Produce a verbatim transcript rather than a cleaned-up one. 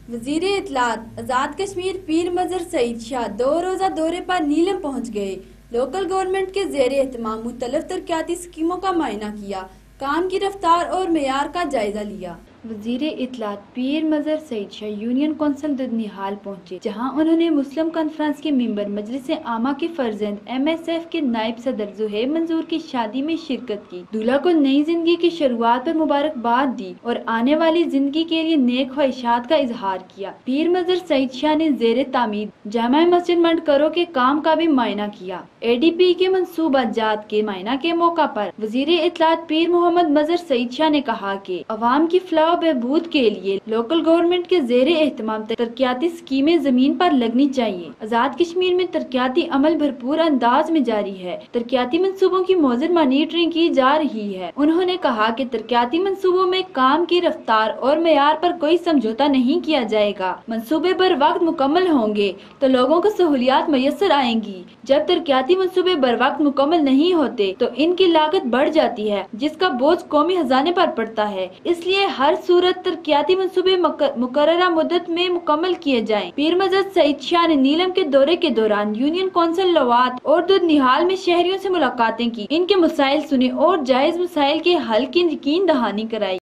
وزیر اطلاعات آزاد کشمیر پیر مظہر سعید شاہ دو روزہ دورے پر نیلم پہنچ گئے۔ لوکل گورنمنٹ کے زیر اہتمام مختلف ترقیاتی اسکیموں کا معائنہ کیا، کام کی رفتار اور معیار کا جائزہ لیا۔ وزیر اطلاعات پیر مظہر سعید شاہ یونین کونسل ددنیال پہنچے، جہاں انہوں نے مسلم کانفرنس کے ممبر مجلس عامہ کے فرزند ایم ایس ایف کے نائب صدر زہیب منظور کی شادی میں شرکت کی، دولہا کو نئی زندگی کی شروعات پر مبارکباد دی اور آنے والی زندگی کے لیے نیک خواہشات کا اظہار کیا۔ پیر مظہر سعید شاہ نے زیر تعمیر جامع مسجد منڈ کرو کے کام کا بھی معائنہ کیا۔ اے ڈی پی کے منصوبہ جات کے معائنہ کے موقع پر وزیر اطلاعات پیر محمد مظہر سعید شاہ نے کہا کہ عوام کی فلاح و بہبود کے لیے لوکل گورنمنٹ کے زیر اہتمام ترقیاتی اسکیمیں زمین پر لگنی چاہیے۔ آزاد کشمیر میں ترقیاتی عمل بھرپور انداز میں جاری ہے، ترقیاتی منصوبوں کی موثر مانیٹرنگ کی جا رہی ہے۔ انہوں نے کہا کہ ترقیاتی منصوبوں میں کام کی رفتار اور معیار پر کوئی سمجھوتہ نہیں کیا جائے گا۔ منصوبے بر وقت مکمل ہوں گے تو لوگوں کو سہولیات میسر آئیں گی، جب ترقیاتی منصوبے بر وقت مکمل نہیں ہوتے تو ان کی لاگت بڑھ جاتی ہے، جس کا بوجھ قومی خزانے پر پڑتا ہے۔ اس لیے ہر صورت ترقیاتی منصوبے مقررہ مدت میں مکمل کیے جائیں۔ پیر مظہر سعید شاہ نے نیلم کے دورے کے دوران یونین کونسل لوات اور ددنیال میں شہریوں سے ملاقاتیں کی، ان کے مسائل سنے اور جائز مسائل کے حل کی یقین دہانی کرائی۔